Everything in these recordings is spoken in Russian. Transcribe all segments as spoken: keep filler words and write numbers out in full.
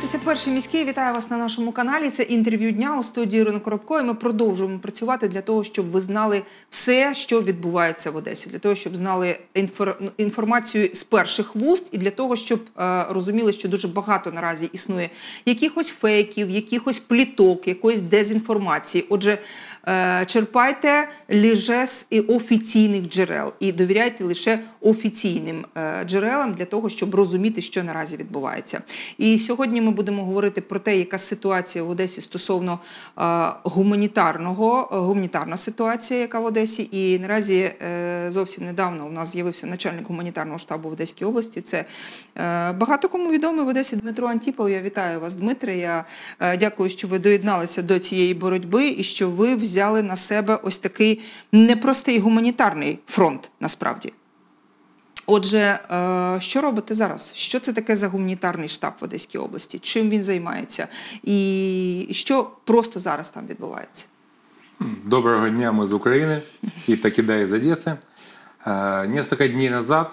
п'ятдесят перший міський вітаю вас на нашому каналі. Це інтерв'ю дня у студії Ірини Коробко. І ми продовжуємо працювати для того, щоб ви знали все, що відбувається в Одесі. Для того, щоб знали інфор... інформацію з перших вуст. І для того, щоб е, розуміли, що дуже багато наразі існує якихось фейків, якихось пліток, якоїсь дезінформації. Отже, е, черпайте лише з офіційних джерел. І довіряйте лише офіційним е, джерелам для того, щоб розуміти, що наразі відбувається. І сьогодні ми будемо говорити про те, яка ситуація в Одесі стосовно е, гуманітарного, е, гуманітарна ситуація, яка в Одесі. І наразі е, зовсім недавно у нас з'явився начальник гуманітарного штабу в Одеській області. Це е, багато кому відомий в Одесі Дмитро Антіпов. Я вітаю вас, Дмитре. Я е, дякую, що ви доєдналися до цієї боротьби і що ви взяли на себе ось такий непростий гуманітарний фронт, насправді. Отже, що робите зараз? Що це таке за гуманітарний штаб в Одеській області? Чим він займається? І що просто зараз там відбувається? Доброго дня, мы из Украины, и Такида из Одессы. Несколько дней назад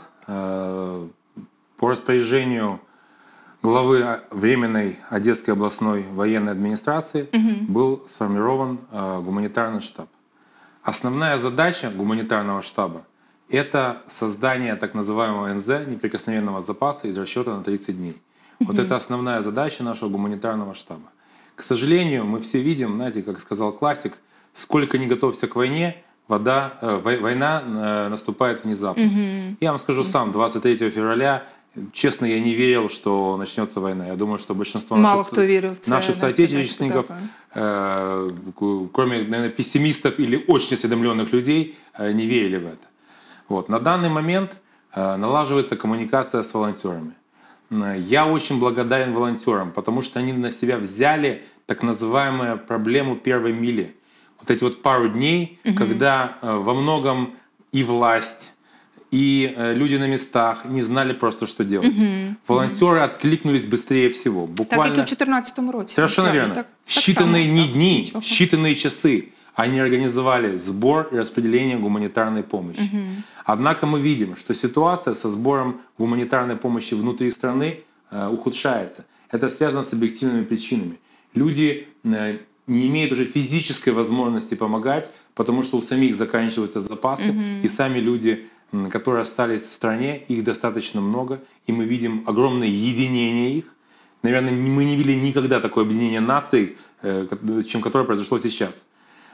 по распоряжению главы Временной Одесской областной военной администрации угу. был сформирован гуманитарный штаб. Основная задача гуманитарного штаба – это создание так называемого эн зэ, неприкосновенного запаса из расчета на тридцать дней. Mm-hmm. Вот это основная задача нашего гуманитарного штаба. К сожалению, мы все видим, знаете, как сказал классик, сколько не готовься к войне, вода, э, война э, наступает внезапно. Mm-hmm. Я вам скажу mm-hmm. сам, двадцать третьего февраля, честно, я не верил, что начнется война. Я думаю, что большинство Мало наших, кто верил в це, наших соотечественников, э, кроме, наверное, пессимистов или очень осведомленных людей, э, не верили в это. Вот. На данный момент э, налаживается коммуникация с волонтерами. Я очень благодарен волонтерам, потому что они на себя взяли так называемую проблему первой мили. Вот эти вот пару дней, угу. когда э, во многом и власть, и э, люди на местах не знали просто, что делать. Угу. Волонтеры угу. откликнулись быстрее всего. Буквально... Так, как и в две тысячи четырнадцатом році. Совершенно верно. Так, в считанные так не так, дни, ничего. в считанные часы они организовали сбор и распределение гуманитарной помощи. Угу. Однако мы видим, что ситуация со сбором гуманитарной помощи внутри страны э, ухудшается. Это связано с объективными причинами. Люди э, не имеют уже физической возможности помогать, потому что у самих заканчиваются запасы, угу. и сами люди, которые остались в стране, их достаточно много, и мы видим огромное единение их. Наверное, мы не видели никогда такое объединение наций, э, чем которое произошло сейчас.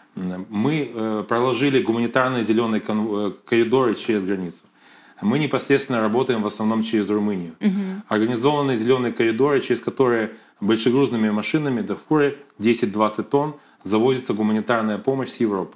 Мы проложили гуманитарные зеленые коридоры через границу. Мы непосредственно работаем в основном через Румынию. Uh-huh. Организованные зеленые коридоры, через которые большегрузными машинами до фуры десять-двадцать тонн завозится гуманитарная помощь с Европы.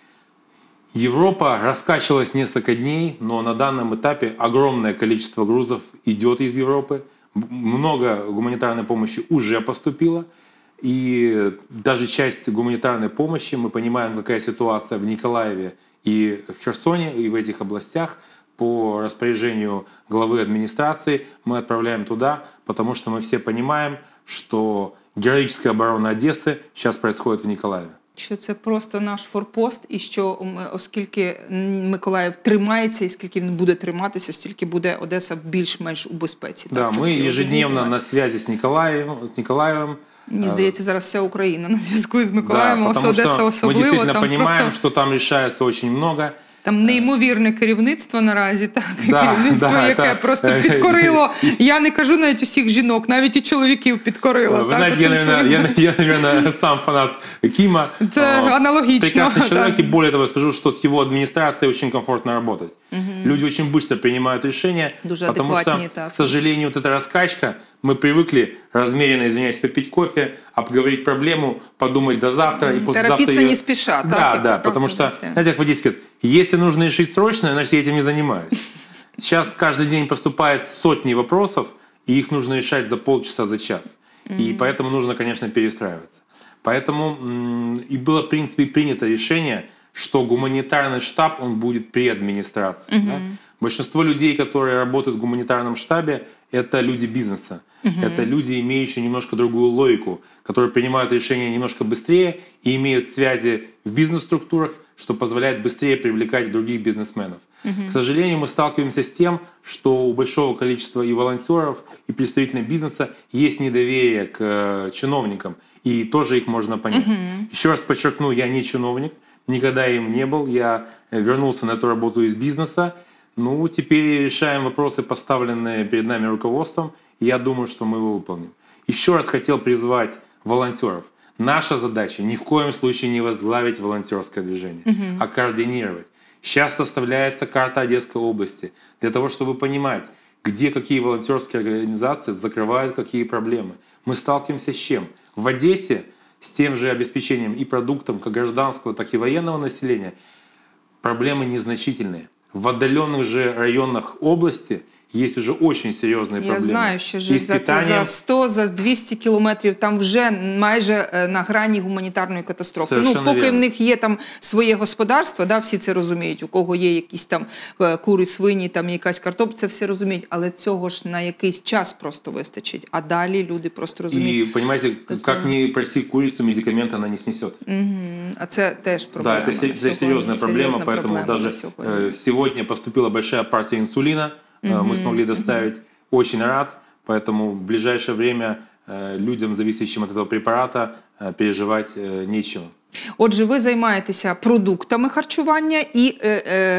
Европа раскачивалась несколько дней, но на данном этапе огромное количество грузов идет из Европы. Много гуманитарной помощи уже поступило. И даже часть гуманитарной помощи, мы понимаем, какая ситуация в Николаеве и в Херсоне, и в этих областях, по распоряжению главы администрации мы отправляем туда, потому что мы все понимаем, что героическая оборона Одессы сейчас происходит в Николаеве. Що це просто наш форпост, і що оскільки Миколаїв тримається, і скільки він буде триматися, стільки буде Одеса більш-менш у безпеці. Да, так, ми ежедневно на зв'язку з Николаєвом, з Николаєвом. Мені здається, зараз вся Україна на зв'язку з Миколаєвом, да, Одеса особливо. Ми дійсно розуміємо, просто... що там рішається дуже багато. Там неймовірне керівництво наразі, так, да, керівництво, да, яке это... просто підкорило, я не кажу навіть усіх жінок, навіть і чоловіків підкорило. Ви знаєте, я, наверное, я, я, наверное, сам фанат Кима. Це аналогично. Прекрасный человек, и более того, скажу, что с его администрацией очень комфортно работать. Угу. Люди очень быстро принимают решения, Дуже потому что, так. к сожалению, вот эта раскачка, мы привыкли размеренно, извиняюсь, попить кофе, обговорить проблему, подумать до завтра. И послезавтра торопиться ее... не спеша. Да, так, да, потому что, знаете, как в Одессе говорят, если нужно решить срочно, значит, я этим не занимаюсь. Сейчас каждый день поступает сотни вопросов, и их нужно решать за полчаса, за час. Mm-hmm. И поэтому нужно, конечно, перестраиваться. Поэтому и было, в принципе, принято решение, что гуманитарный штаб, он будет при администрации. Mm-hmm. Да? Большинство людей, которые работают в гуманитарном штабе, это люди бизнеса. Uh-huh. Это люди, имеющие немножко другую логику, которые принимают решения немножко быстрее и имеют связи в бизнес-структурах, что позволяет быстрее привлекать других бизнесменов. Uh-huh. К сожалению, мы сталкиваемся с тем, что у большого количества и волонтеров, и представителей бизнеса есть недоверие к чиновникам, и тоже их можно понять. Uh-huh. Еще раз подчеркну, я не чиновник, никогда им не был, я вернулся на эту работу из бизнеса. Ну, теперь решаем вопросы, поставленные перед нами руководством, и я думаю, что мы его выполним. Еще раз хотел призвать волонтеров. Наша задача ни в коем случае не возглавить волонтерское движение, uh-huh. а координировать. Сейчас составляется карта Одесской области для того, чтобы понимать, где какие волонтерские организации закрывают какие проблемы. Мы сталкиваемся с чем? В Одессе с тем же обеспечением и продуктом как гражданского, так и военного населения проблемы незначительные. В отдаленных же районах области есть уже очень серйозні проблеми. Я знаю, що ж за, питанням... за сто, за двісті кілометрів там вже майже на грані гуманітарної катастрофи. Совершенно ну, поки вірно. в них є там своє господарство, да, всі це розуміють, у кого є якісь там кури, свині, там якась картопля, це все розуміють, але цього ж на якийсь час просто вистачить, а далі люди просто розуміють. І, понимаете, як не просить курицю, медикамент вона не снесет. Угу. А це теж проблема. Да, это, это серьезная проблема, поэтому проблема даже сегодня. сегодня поступила большая партия инсулина, Uh-huh, мы смогли доставить, uh-huh. очень рад, поэтому в ближайшее время людям, зависящим от этого препарата, переживать нечего. Отже, ви займаєтеся продуктами харчування і е,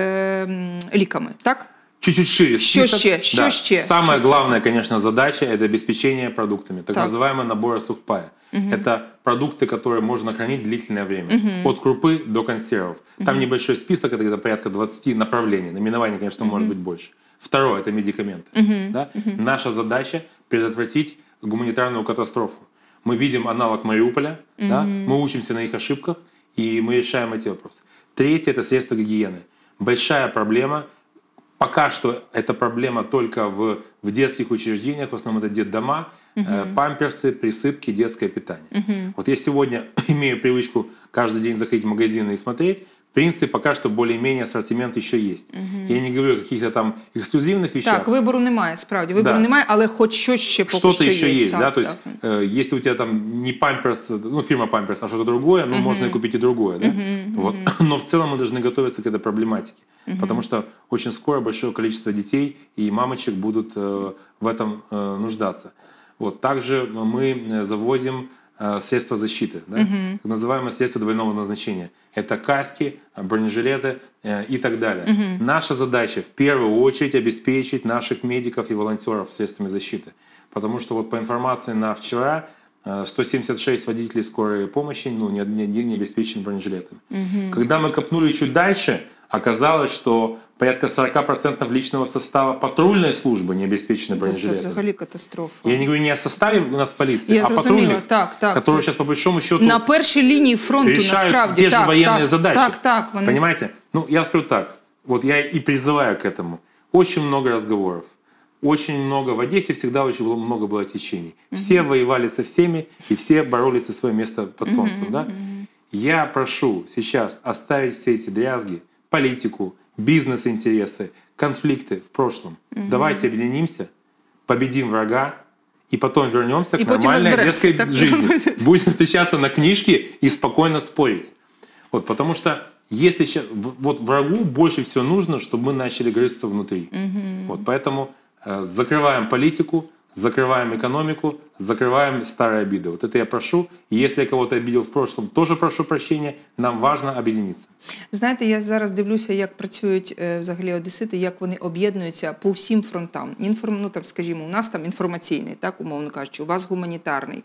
е, ліками, так? Чуть-чуть шире. Что ще? Что да. ще? Самая Что главная, ще? конечно, задача – это обеспечение продуктами, так, так. называемые наборы сухпая. Угу. Это продукты, которые можно хранить длительное время, угу. от крупы до консервов. Там угу. небольшой список, это где-то порядка двадцати направлений. Наименований, конечно, угу. может быть больше. Второе – это медикаменты. Uh-huh. Да? Uh-huh. Наша задача – предотвратить гуманитарную катастрофу. Мы видим аналог Мариуполя, uh-huh. да? Мы учимся на их ошибках, и мы решаем эти вопросы. Третье – это средства гигиены. Большая проблема. Пока что эта проблема только в, в детских учреждениях, в основном это детдома, uh-huh. э, памперсы, присыпки, детское питание. Uh-huh. Вот я сегодня имею привычку каждый день заходить в магазины и смотреть. В принципе, пока что более-менее ассортимент еще есть. Угу. Я не говорю о каких-то там эксклюзивных вещах. Так, вибору немає, справді. Вибору да. немає, але хоч щось ще поки что-то що еще є. есть, так, да, то есть, так. э, если у тебя там не памперс, ну, фирма памперс, а что-то другое, ну, угу. можно и купить и другое, да? Угу. Вот. Но в целом мы должны готовиться к этой проблематике, угу. потому что очень скоро большое количество детей и мамочек будут э, в этом э, нуждаться. Вот. Также мы завозим средства защиты, да? uh-huh. так называемые средства двойного назначения. Это каски, бронежилеты э, и так далее. Uh-huh. Наша задача в первую очередь обеспечить наших медиков и волонтеров средствами защиты. Потому что вот по информации на вчера э, сто семьдесят шесть водителей скорой помощи ну, ни один не обеспечен бронежилетами. Uh-huh. Когда мы копнули чуть дальше, оказалось, что порядка сорок процентов личного состава патрульной службы не обеспечены бронежилетами. Это взагалі катастрофа. Я не говорю не о составе у нас полиции, Я а патрульных, так, так. которые сейчас по большому счету на першій лінії фронту решают насправді. те же так, военные так, задачи. Так, так, вони... Понимаете? Ну, я скажу так. Вот я и призываю к этому. Очень много разговоров. Очень много. В Одессе всегда очень было, много было течений. Все uh-huh. воевали со всеми, и все боролись за свое место под солнцем. Uh-huh. Да? Uh-huh. Я прошу сейчас оставить все эти дрязги, политику, бизнес-интересы, конфликты в прошлом. Угу. Давайте объединимся, победим врага, и потом вернемся и к нормальной детской так жизни. Будем встречаться на книжке и спокойно спорить. Вот, потому что если сейчас, вот врагу больше всего нужно, чтобы мы начали грызться внутри. Угу. Вот, поэтому э, закрываем политику, закрываем экономику, закрываем старые обиды. Вот это я прошу. И если я кого-то обидел в прошлом, тоже прошу прощения. Нам важно об'єднатися. Знаєте, я зараз дивлюся, як працюють е, взагалі одесити, як вони об'єднуються по всім фронтам. Інформ, ну, там, скажімо, у нас там інформаційний, так, умовно кажучи, у вас гуманітарний.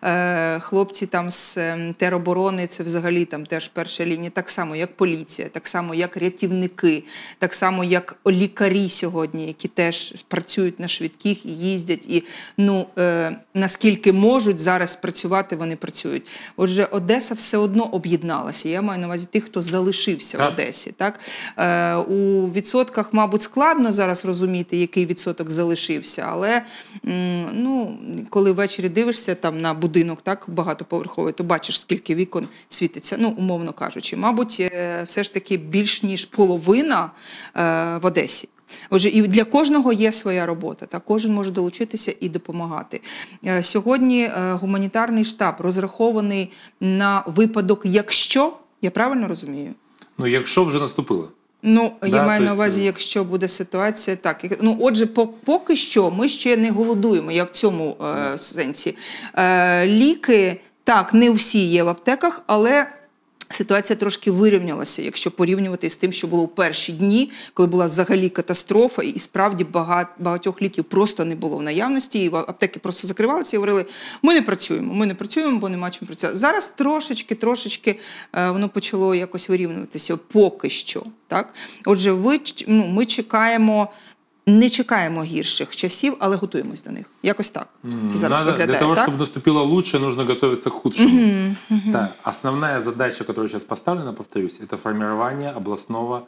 Е, хлопці там з е, тероборони, це взагалі там теж перша лінія, так само, як поліція, так само, як рятівники, так само, як лікарі сьогодні, які теж працюють на швидких і їздять. І, ну, е, наскільки можуть зараз працювати, вони працюють. Отже, Одеса все одно об'єдналася. Я маю на увазі тих, хто залишився так. в Одесі. Так? Е, у відсотках, мабуть, складно зараз розуміти, який відсоток залишився, але м, ну, коли ввечері дивишся там, на будинок так, багатоповерховий, то бачиш, скільки вікон світиться, ну, умовно кажучи. Мабуть, е, все ж таки більш ніж половина е, в Одесі. Отже, і для кожного є своя робота, так? Кожен може долучитися і допомагати. Сьогодні гуманітарний штаб розрахований на випадок, якщо, я правильно розумію? Ну, якщо вже наступило. Ну, Да, я маю то на есть, увазі, е, якщо буде ситуація, так. Як- Ну, отже, по- поки що ми ще не голодуємо, я в цьому е, сенсі. Е, ліки, так, не всі є в аптеках, але ситуація трошки вирівнялася, якщо порівнювати з тим, що було в перші дні, коли була взагалі катастрофа, і справді багато, багатьох ліків просто не було в наявності, і аптеки просто закривалися і говорили, ми не працюємо, ми не працюємо, бо нема чим працювати. Зараз трошечки, трошечки е, воно почало якось вирівнюватися, поки що. Так? Отже, ви, ч- ну, ми чекаємо, не чекаємо гірших часів, але готуємось до них. Якось так. Це зараз Надо, виглядає, для того, так? чтобы наступило лучше, нужно готовиться к худшему. Да. Основная задача, которая сейчас поставлена, повторюсь, это формирование областного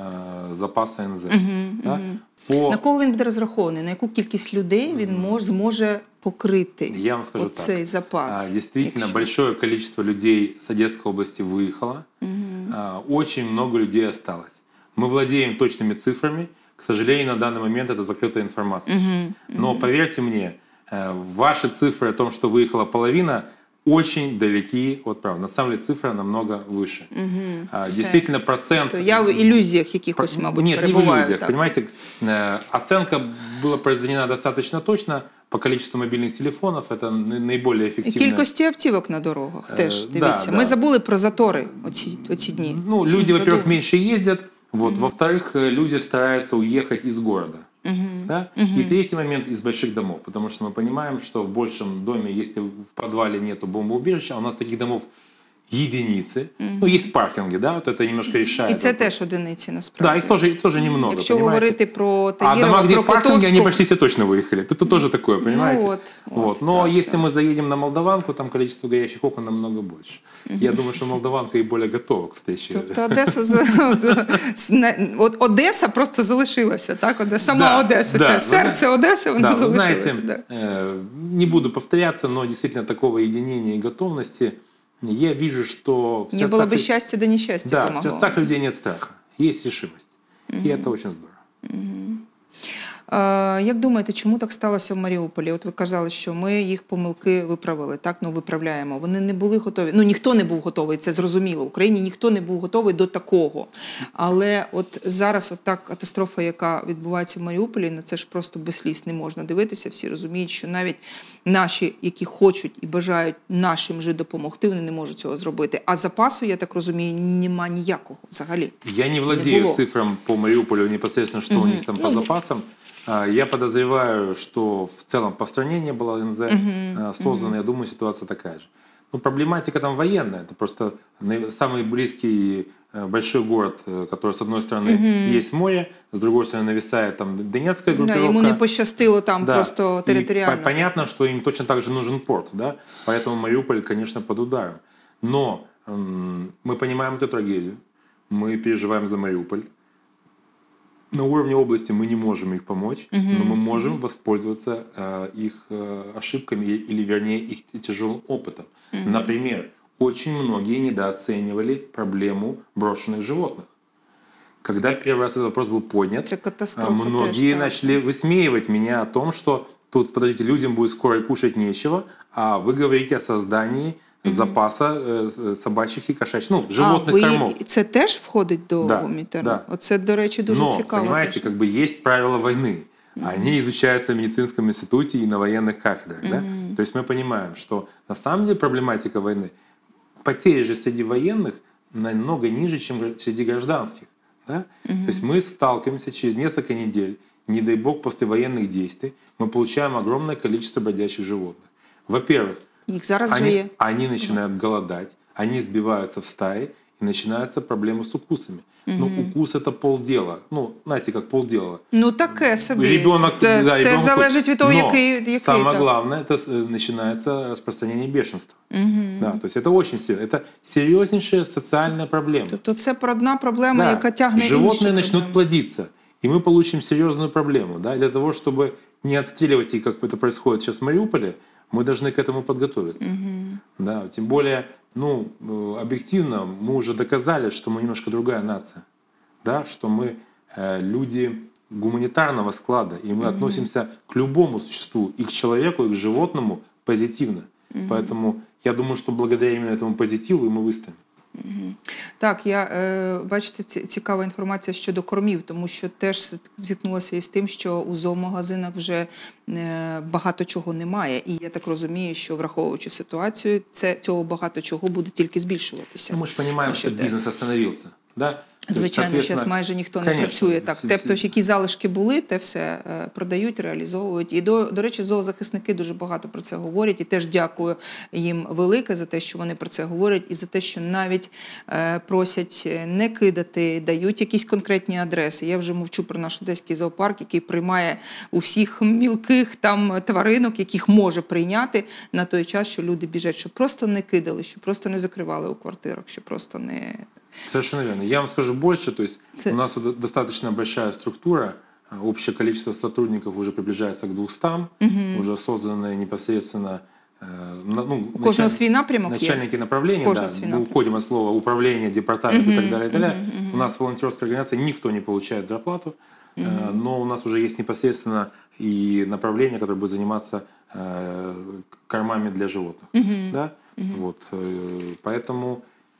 э, запаса эн зэ. Да? По... На кого він буде розрахований? На яку кількість людей він мож, зможе покрити Я вам скажу оцей так. запас? А, Действительно, якщо- большое количество людей с Одесской области выехало. А, Очень много людей осталось. Мы владеем точными цифрами. К сожалению, на данный момент это закрытая информация. Но поверьте мне, э, ваши цифры о том, что выехала половина, очень далеки от правды. На самом деле цифра намного выше. А, Все. Действительно, процент... То я в ілюзіях якихось, мабуть, Нет, не в перебуваю. иллюзиях. так. Понимаете, э, оценка была произведена достаточно точно по количеству мобильных телефонов. Это на- наиболее І эффективно. кількості автівок на дорогах Е, теж, да, дивіться. да. Ми забули про затори оці, оці дні. Ну, люди, Задумали. во-первых, меньше ездят. Вот. Во-вторых, э, люди стараются уехать из города. Да? И третий момент из больших домов. Потому что мы понимаем, что в большем доме, если в подвале нету бомбоубежища, а у нас таких домов единицы. Ну, есть паркинги, да, вот это немножко решает. І це вопрос. теж одиниці, насправді. Да, их тоже, их тоже немного, Якщо понимаете? говорити про А Таїрова, дома, где про паркинги, Котовську, они почти все точно выехали. Тут, тут тоже такое, понимаете? Ну вот, вот. вот, Но да, если да. мы заедем на Молдаванку, там количество горящих окон намного больше. Я думаю, что Молдаванка и более готова к встрече. Тобто Одеса, з- з- не- от Одеса просто залишилася, так? Оде- Сама Да, Одеса, да, те, вы серце Одеси, воно Да, вы залишилося. знаете, да. э, не буду повторяться, но действительно такого единения и готовности я вижу, что в Не було сердцах би лю- щастя, да нещастя да, в помогло. сердцах людей нет страха, есть решимость. И это очень здорово. Е, Як думаєте, чому так сталося в Маріуполі? От ви казали, що ми їх помилки виправили, так, ну виправляємо. Вони не були готові. Ну ніхто не був готовий, це зрозуміло. В Україні ніхто не був готовий до такого. Але от зараз от так катастрофа, яка відбувається в Маріуполі, на це ж просто без сліз не можна дивитися. Всі розуміють, що навіть наші, які хочуть і бажають нашим же допомогти, вони не можуть цього зробити. А запасу, я так розумію, нема ніякого взагалі. Я не владею было. цифрам по Мариуполю непосредственно, что у них там по Ну, запасам. А, Я подозреваю, что в целом по стране не было эн зэ а, создано. Я думаю, ситуация такая же. Ну, проблематика там военная. Это просто наи- самый близкий э, большой город, э, который с одной стороны есть море, с другой стороны нависает там Донецкая Да, группировка. йому не пощастило там Да. просто И територіально. по- понятно, что им точно так же нужен порт, да? Поэтому Мариуполь, конечно, под ударом. Но м, мы понимаем эту трагедию, мы переживаем за Мариуполь. На уровне области мы не можем их помочь, но мы можем воспользоваться э, их э, ошибками и- или, вернее, их т- тяжелым опытом. Например, очень многие недооценивали проблему брошенных животных. Когда первый раз этот вопрос был поднят, Это катастрофа а, многие тоже, да. начали высмеивать меня о том, что тут, подождите, людям будет скоро и кушать нечего, а вы говорите о создании запаса э, с- собачьих и кошачьих, ну, животных а, ви, кормов. це теж входить до Да, гуманітарного? да. Оце, до речі, дуже Но, цікаво. понимаете, теж. как бы есть правила войны. Они изучаются в медицинском институте и на военных кафедрах. Да? То есть мы понимаем, что на самом деле проблематика войны, потери же среди военных намного ниже, чем среди гражданских. Да? То есть мы сталкиваемся через несколько недель, не дай бог, после военных действий, мы получаем огромное количество бродячих животных. Во-первых, Їх зараз вже они, є. они начинают голодать, они сбиваются в стаи, и начинаются проблемы с укусами. Ну, укус это полдела. Ну, знаете, как полдела. Ну, таке собі. Ребенок, це да, це ребенку- залежить від того, Но який, який самое так. главное, это э, начинается распространение бешенства. Да, то есть это очень серьезно. Это серьезнейшая социальная проблема. Тобто це одна проблема, Да, яка тягне животные інші начнут проблеми. плодиться, и мы получим серьезную проблему. Да? Для того, чтобы не отстреливать их, как это происходит сейчас в Мариуполе, мы должны к этому подготовиться. Да, тем более, ну, э, объективно мы уже доказали, что мы немножко другая нация. Да? Что мы э, люди гуманитарного склада, и мы относимся к любому существу, и к человеку, и к животному позитивно. Поэтому я думаю, что благодаря именно этому позитиву и мы выстоим. Так, я е, бачите, цікава інформація щодо кормів, тому що теж зіткнулася із тим, що у зоомагазинах вже е, багато чого немає. І я так розумію, що враховуючи ситуацію, це цього багато чого буде тільки збільшуватися. Ну, ми ж розуміємо, що бізнес остановився, да? Звичайно, зараз майже ніхто не конечно, працює так. всі, Тобто, всі. які залишки були, те все продають, реалізовують. І, до, до речі, зоозахисники дуже багато про це говорять. І теж дякую їм велике за те, що вони про це говорять, і за те, що навіть е, просять не кидати, дають якісь конкретні адреси. Я вже мовчу про наш одеський зоопарк, який приймає усіх мілких там тваринок, яких може прийняти на той час, що люди біжать, щоб просто не кидали, щоб просто не закривали у квартирах, щоб просто не... Совершенно верно. Я вам скажу больше, то есть Ц... у нас достаточно большая структура, общее количество сотрудников уже приближается к двухстам, угу. уже созданы непосредственно ну, у кожного свій напрямок начальники направления, да, мы уходим от слова управление, департамент угу, и так далее, и так далее. Угу, угу. У нас в волонтерской организации никто не получает зарплату, угу. но у нас уже есть непосредственно и направление, которое будет заниматься кормами для животных. Угу. Да? Угу. Вот, поэтому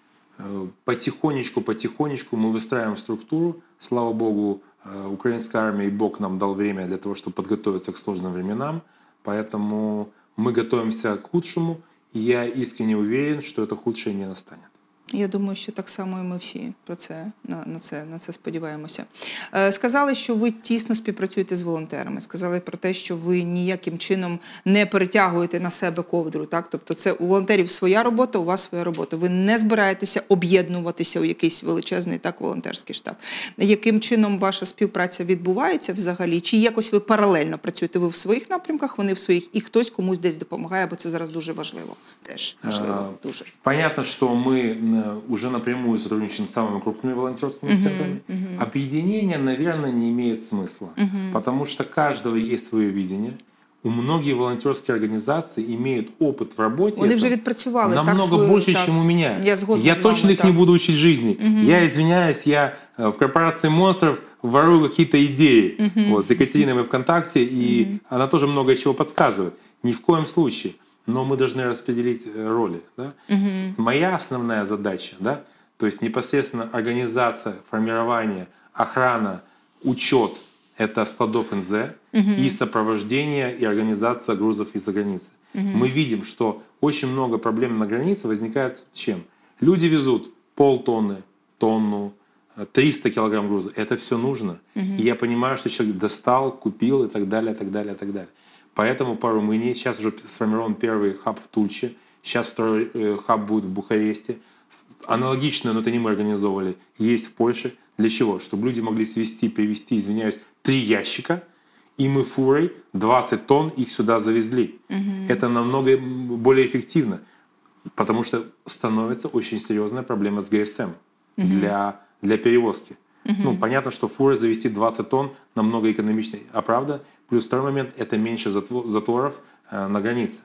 потихонечку, потихонечку мы выстраиваем структуру. Слава Богу, украинская армия и Бог нам дал время для того, чтобы подготовиться к сложным временам. Поэтому мы готовимся к худшему. И я искренне уверен, что это худшее не настанет. Я думаю, що так само і ми всі про це, на, на, це, на це сподіваємося. Е, сказали, що ви тісно співпрацюєте з волонтерами. Сказали про те, що ви ніяким чином не перетягуєте на себе ковдру. Так? Тобто це у волонтерів своя робота, у вас своя робота. Ви не збираєтеся об'єднуватися у якийсь величезний так, волонтерський штаб. Яким чином ваша співпраця відбувається взагалі? Чи якось ви паралельно працюєте? Ви в своїх напрямках, вони в своїх, і хтось комусь десь допомагає, бо це зараз дуже важливо. Теж важливо, дуже. Понятно, что мы уже напрямую сотрудничаем с самыми крупными волонтерскими uh-huh, центрами. Uh-huh. Объединение, наверное, не имеет смысла, uh-huh. потому что у каждого есть свое видение. У многих волонтерских организаций имеют опыт в работе. Вони вже відпрацювали намного так свою, больше, так. чем у меня. Я, я точно вами, их так. не буду учить жизни. Uh-huh. Я извиняюсь, я в корпорации монстров ворую какие-то идеи. Uh-huh. Вот, с Екатериной мы ВКонтакте, и uh-huh. она тоже много чего подсказывает. Ни в коем случае. Но мы должны распределить роли. Да? Угу. Моя основная задача, да, то есть непосредственно организация, формирование, охрана, учет это складов эн зэ угу. и сопровождение и организация грузов из-за границы. Угу. Мы видим, что очень много проблем на границе возникает с чем? Люди везут полтонны, тонну, триста килограмм груза. Это все нужно. Угу. И я понимаю, что человек достал, купил и так далее, и так далее, и так далее. Поэтому по Румынии сейчас уже сформирован первый хаб в Тульче, сейчас второй э, хаб будет в Бухаресте. Аналогично, но это не мы организовывали, есть в Польше. Для чего? Чтобы люди могли свезти, привезти, извиняюсь, три ящика, и мы фурой двадцать тонн их сюда завезли. Угу. Это намного более эффективно, потому что становится очень серьезная проблема с гэ эс эм угу. для, для перевозки. Угу. Ну, понятно, что фурой завести двадцать тонн намного экономичнее, а правда? Плюс второй момент – это меньше заторов э, на границе.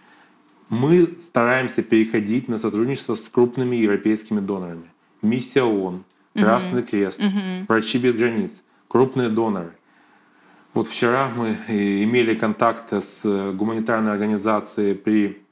Мы стараемся переходить на сотрудничество с крупными европейскими донорами. Миссия ООН, Красный uh-huh. Крест, uh-huh. Врачи без границ, крупные доноры. Вот вчера мы имели контакт с гуманитарной организацией при,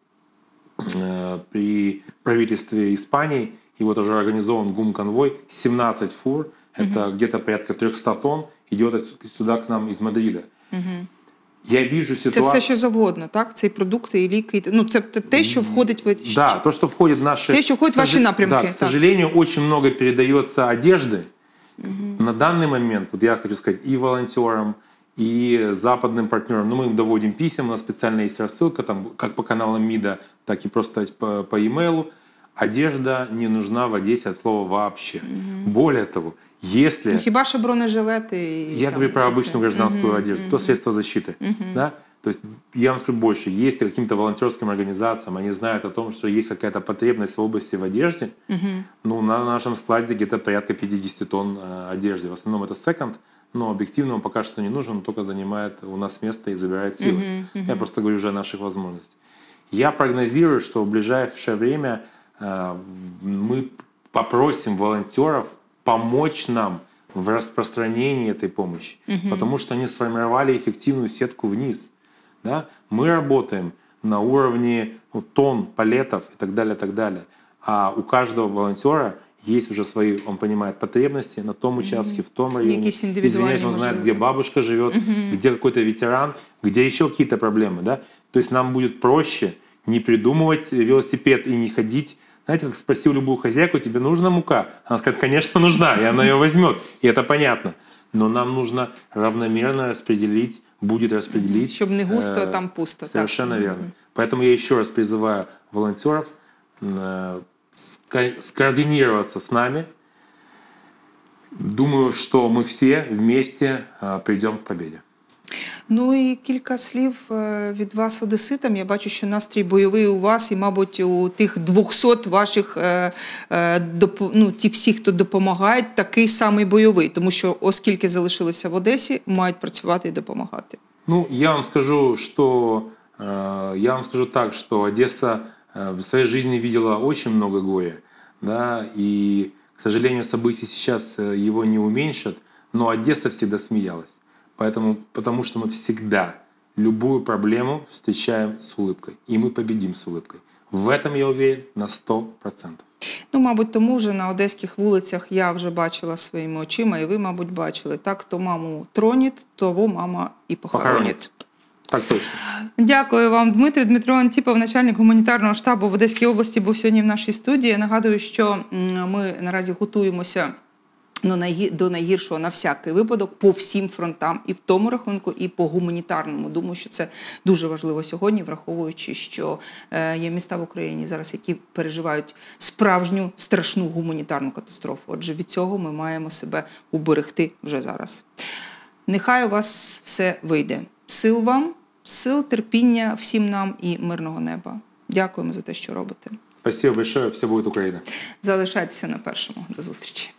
э, при правительстве Испании, и вот уже организован гум-конвой, семнадцать фур, uh-huh. это где-то порядка триста тонн, идет сюда к нам из Мадрида. Угу. Я вижу ситуацию... Це все, що завгодно, так? Це і продукти, і ліки. Ну, це те, що входить в... Да, то, что входит в наши... Те, що входить в ваші напрямки. Да, к сожалению, очень много передается одежды. Угу. На данный момент, вот я хочу сказать, и волонтерам, и западным партнерам, ну, мы им доводим писем, у нас специально есть рассылка, там, как по каналам МИДа, так и просто по, по e-mail. Одежда не нужна в Одессе от слова вообще. Угу. Более того, если... Ну, хіба що бронежилети и... Я там, говорю про обычную гражданскую uh-huh, одежду, uh-huh. то средства защиты. Uh-huh. Да? То есть я вам скажу больше, если каким-то волонтерским организациям они знают о том, что есть какая-то потребность в области в одежде, uh-huh. ну, на нашем складе где-то порядка пятьдесят тонн э, одежды. В основном это секонд, но объективно он пока что не нужен, он только занимает у нас место и забирает силы. Uh-huh, uh-huh. Я просто говорю уже о наших возможностях. Я прогнозирую, что в ближайшее время э, мы попросим волонтеров помочь нам в распространении этой помощи, угу. потому что они сформировали эффективную сетку вниз. Да? Мы работаем на уровне ну, тонн, палетов и так далее, так далее. а у каждого волонтера есть уже свои, он понимает потребности на том участке, в том районе. Якісь індивідуальні, Извиняюсь, он знает, можливо, где бабушка живет, где какой-то ветеран, где еще какие-то проблемы. Да? То есть нам будет проще не придумывать велосипед и не ходить. Знаете, как спросил любую хозяйку, тебе нужна мука? Она скажет, конечно, нужна, и она ее возьмет. И это понятно. Но нам нужно равномерно распределить, будет распределить. Щоб не густо, э, там пусто. Совершенно так. верно. Поэтому я еще раз призываю волонтеров э, ска- скоординироваться с нами. Думаю, что мы все вместе э, придем к победе. Ну і кілька слів е, від вас одеситам. Я бачу, що настрій бойовий у вас і, мабуть, у тих двохсот ваших, е, е, доп- ну, ті всі, хто допомагають, такий самий бойовий. Тому що, оскільки залишилися в Одесі, мають працювати і допомагати. Ну, я вам скажу, что э, я вам скажу так, что Одесса э, в своей жизни видела очень много горя, да, и, к сожалению, события сейчас э, его не уменьшат, но Одесса всегда смеялась. Поэтому, потому что мы всегда любую проблему встречаем с улыбкой, и мы победим с улыбкой. В этом я уверен на сто процентов. Ну, мабуть, тому вже на одеських вулицях я вже бачила своїми очима, і ви, мабуть, бачили. Так, хто маму тронить, того мама і похоронить. Похоронит. Так точно. Дякую вам, Дмитрий. Дмитро Антіпов, начальник гуманітарного штабу в Одеській області, був сьогодні в нашій студії. Я нагадую, що м, ми наразі готуємося ну, найгі- до найгіршого на всякий випадок по всім фронтам, і в тому рахунку, і по гуманітарному. Думаю, що це дуже важливо сьогодні, враховуючи, що е, є міста в Україні зараз, які переживають справжню страшну гуманітарну катастрофу. Отже, від цього ми маємо себе уберегти вже зараз. Нехай у вас все вийде. Сил вам, сил, терпіння всім нам і мирного неба. Дякуємо за те, що робите. Спасибо большое. Все будет Украина. Залишайтеся на першому. До зустрічі.